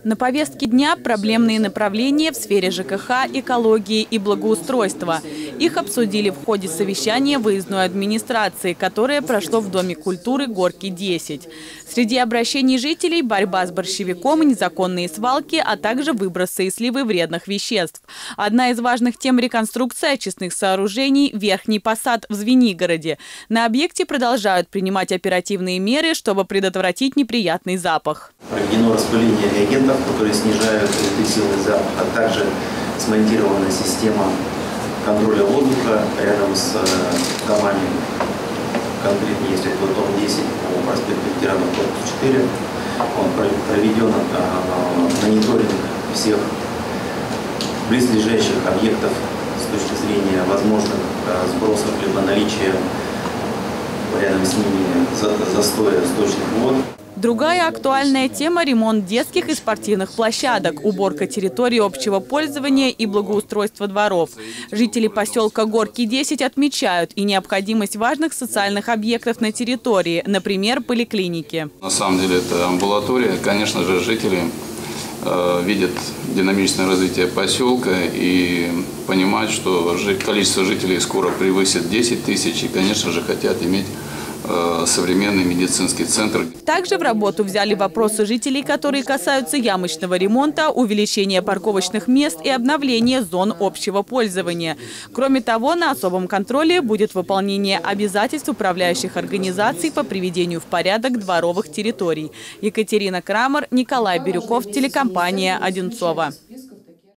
На повестке дня проблемные направления в сфере ЖКХ, экологии и благоустройства. Их обсудили в ходе совещания выездной администрации, которое прошло в Доме культуры Горки-10. Среди обращений жителей – борьба с борщевиком, незаконные свалки, а также выбросы и сливы вредных веществ. Одна из важных тем – реконструкция очистных сооружений «Верхний посад» в Звенигороде. На объекте продолжают принимать оперативные меры, чтобы предотвратить неприятный запах. Проведено распыление реагентов, которые снижают интенсивный запах, а также смонтирована система контроля воздуха рядом с домами. Конкретно, если это дом 10 по проспекту ветеранов, корпус 4, проведен мониторинг всех близлежащих объектов с точки зрения возможных сбросов либо наличия рядом с ними застоя сточных вод. Другая актуальная тема – ремонт детских и спортивных площадок, уборка территории общего пользования и благоустройство дворов. Жители поселка Горки-10 отмечают и необходимость важных социальных объектов на территории, например, поликлиники. На самом деле это амбулатория. Конечно же, жители видят динамичное развитие поселка и понимают, что количество жителей скоро превысит 10 тысяч и, конечно же, хотят иметь современный медицинский центр. Также в работу взяли вопросы жителей, которые касаются ямочного ремонта, увеличения парковочных мест и обновления зон общего пользования. Кроме того, на особом контроле будет выполнение обязательств управляющих организаций по приведению в порядок дворовых территорий. Екатерина Крамер, Николай Бирюков, телекомпания «Одинцово».